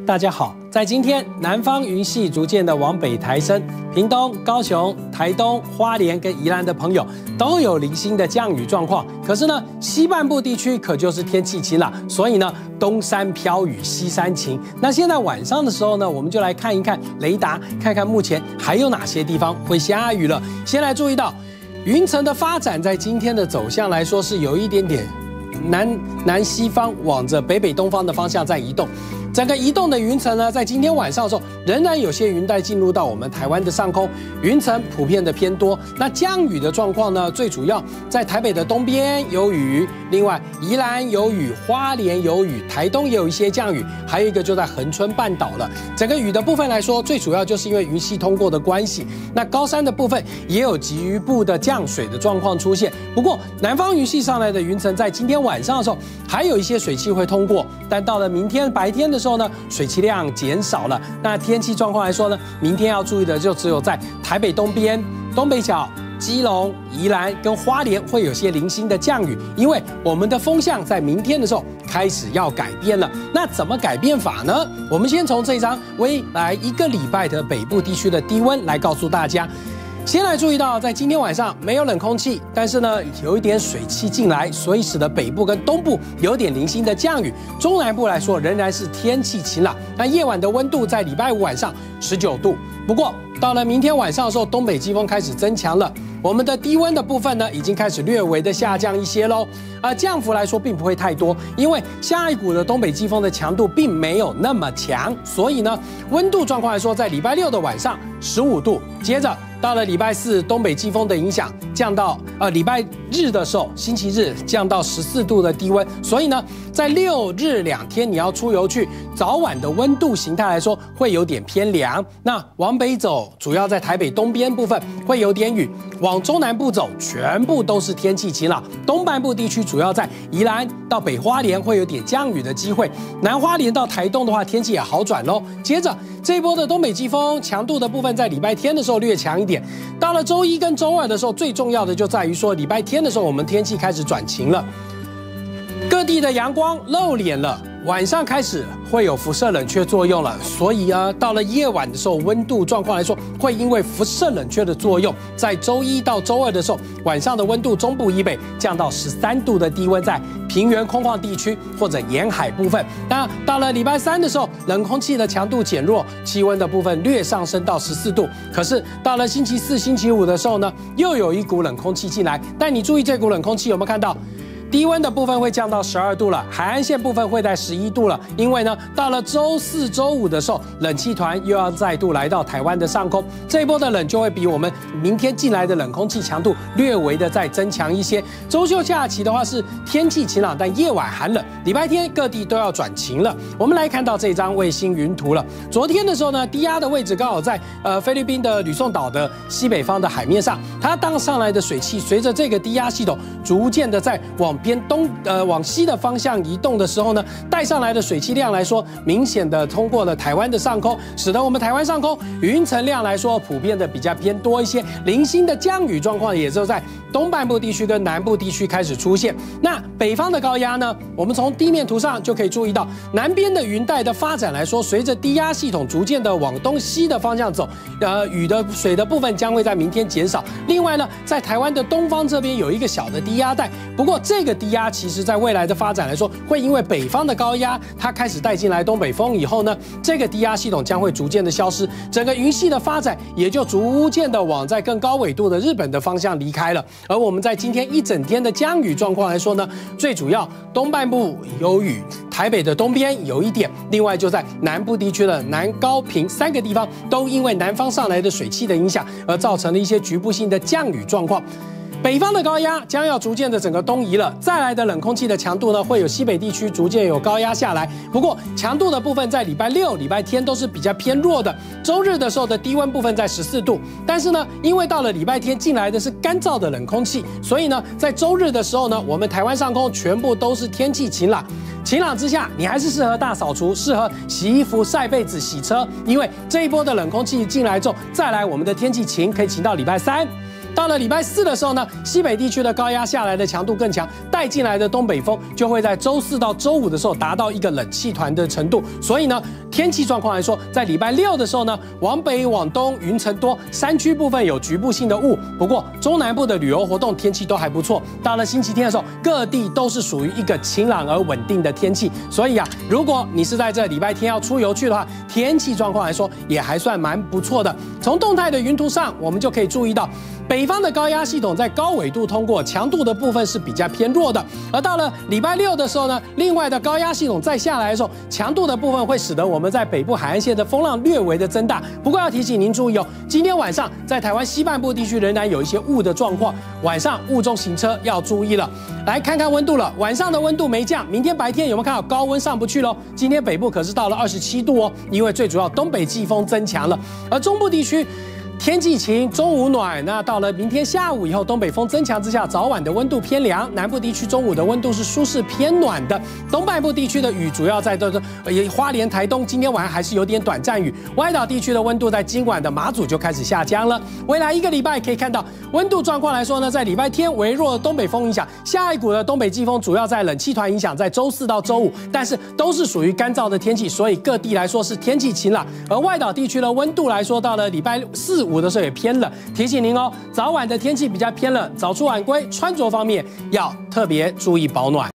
大家好，在今天，南方云系逐渐的往北抬升，屏东、高雄、台东、花莲跟宜兰的朋友都有零星的降雨状况。可是呢，西半部地区可就是天气晴朗，所以呢，东山飘雨，西山晴。那现在晚上的时候呢，我们就来看一看雷达，看看目前还有哪些地方会下雨了。先来注意到云层的发展，在今天的走向来说是有一点点南西方往着北东方的方向在移动。整个移动的云层呢，在今天晚上的时候，仍然有些云带进入到我们台湾的上空，云层普遍的偏多。那降雨的状况呢，最主要在台北的东边有雨，另外宜兰有雨，花莲有雨，台东也有一些降雨，还有一个就在恒春半岛了。整个雨的部分来说，最主要就是因为云系通过的关系。那高山的部分也有局部的降水的状况出现。不过南方云系上来的云层，在今天晚上的时候，还有一些水汽会通过，但到了明天白天的时候呢，水汽量减少了。那天气状况来说呢，明天要注意的就只有在台北东边、东北角、基隆、宜兰跟花莲会有些零星的降雨，因为我们的风向在明天的时候开始要改变了。那怎么改变法呢？我们先从这张未来一个礼拜的北部地区的低温来告诉大家。先来注意到，在今天晚上没有冷空气，但是呢有一点水汽进来，所以使得北部跟东部有点零星的降雨。中南部来说仍然是天气晴朗。那夜晚的温度在礼拜五晚上19度。不过到了明天晚上的时候，东北季风开始增强了，我们的低温的部分呢已经开始略微的下降一些喽。降幅来说并不会太多，因为下一股的东北季风的强度并没有那么强，所以呢温度状况来说，在礼拜六的晚上15度，接着到了礼拜四，东北季风的影响降到礼拜日的时候，星期日降到14度的低温，所以呢，在6日2天你要出游去，早晚的温度形态来说会有点偏凉。那往北走，主要在台北东边部分会有点雨；往中南部走，全部都是天气晴朗。东半部地区主要在宜兰到北花莲会有点降雨的机会，南花莲到台东的话，天气也好转喽。接着这一波的东北季风强度的部分，在礼拜天的时候略强一点。到了周一跟周二的时候，最重要的就在于说，礼拜天的时候，我们天气开始转晴了，各地的阳光露脸了，晚上开始会有辐射冷却作用了，所以到了夜晚的时候，温度状况来说，会因为辐射冷却的作用，在周一到周二的时候，晚上的温度中部以北降到13度的低温，在平原空旷地区或者沿海部分。那到了礼拜三的时候，冷空气的强度减弱，气温的部分略上升到14度。可是到了星期四、星期五的时候呢，又有一股冷空气进来，但你注意这股冷空气有没有看到？低温的部分会降到12度了，海岸线部分会在11度了。因为呢，到了周四周五的时候，冷气团又要再度来到台湾的上空，这一波的冷就会比我们明天进来的冷空气强度略微的再增强一些。周休假期的话是天气晴朗，但夜晚寒冷。礼拜天各地都要转晴了。我们来看到这张卫星云图了。昨天的时候呢，低压的位置刚好在菲律宾的吕宋岛的西北方的海面上，它当上来的水汽随着这个低压系统逐渐的在往往西的方向移动的时候呢，带上来的水汽量来说，明显的通过了台湾的上空，使得我们台湾上空云层量来说普遍的比较偏多一些，零星的降雨状况也就在东半部地区跟南部地区开始出现。那北方的高压呢，我们从地面图上就可以注意到，南边的云带的发展来说，随着低压系统逐渐的往东西的方向走，雨的水的部分将会在明天减少。另外呢，在台湾的东方这边有一个小的低压带，不过这个低压其实在未来的发展来说，会因为北方的高压它开始带进来东北风以后呢，这个低压系统将会逐渐的消失，整个云系的发展也就逐渐的往在更高纬度的日本的方向离开了。而我们在今天一整天的降雨状况来说呢，最主要东半部有雨，台北的东边有一点，另外就在南部地区的南高平3个地方，都因为南方上来的水汽的影响，而造成了一些局部性的降雨状况。北方的高压将要逐渐的整个东移了，再来的冷空气的强度呢，会有西北地区逐渐有高压下来。不过强度的部分在礼拜六、礼拜天都是比较偏弱的。周日的时候的低温部分在14度，但是呢，因为到了礼拜天进来的是干燥的冷空气，所以呢，在周日的时候呢，我们台湾上空全部都是天气晴朗。晴朗之下，你还是适合大扫除，适合洗衣服、晒被子、洗车，因为这一波的冷空气进来之后，再来我们的天气晴，可以晴到礼拜三。 到了礼拜4的时候呢，西北地区的高压下来的强度更强，带进来的东北风就会在周4到周5的时候达到一个冷气团的程度。所以呢，天气状况来说，在礼拜6的时候呢，往北往东云层多，山区部分有局部性的雾。不过中南部的旅游活动天气都还不错。到了星期天的时候，各地都是属于一个晴朗而稳定的天气。所以啊，如果你是在这礼拜天要出游去的话，天气状况来说也还算蛮不错的。从动态的云图上，我们就可以注意到，北方的高压系统在高纬度通过，强度的部分是比较偏弱的。而到了礼拜6的时候呢，另外的高压系统再下来的时候，强度的部分会使得我们在北部海岸线的风浪略微的增大。不过要提醒您注意哦，今天晚上在台湾西半部地区仍然有一些雾的状况，晚上雾中行车要注意了。来看看温度了，晚上的温度没降，明天白天有没有看到高温上不去喽？今天北部可是到了27度哦，因为最主要东北季风增强了，而中部地区天气晴，中午暖。那到了明天下午以后，东北风增强之下，早晚的温度偏凉。南部地区中午的温度是舒适偏暖的。东半部地区的雨主要在花莲、台东，今天晚上还是有点短暂雨。外岛地区的温度在今晚的马祖就开始下降了。未来1个礼拜可以看到温度状况来说呢，在礼拜天微弱的东北风影响，下一股的东北季风主要在冷气团影响，在周4到周5，但是都是属于干燥的天气，所以各地来说是天气晴朗。而外岛地区的温度来说，到了礼拜4、5的时候也偏冷，提醒您哦，早晚的天气比较偏冷，早出晚归，穿着方面要特别注意保暖。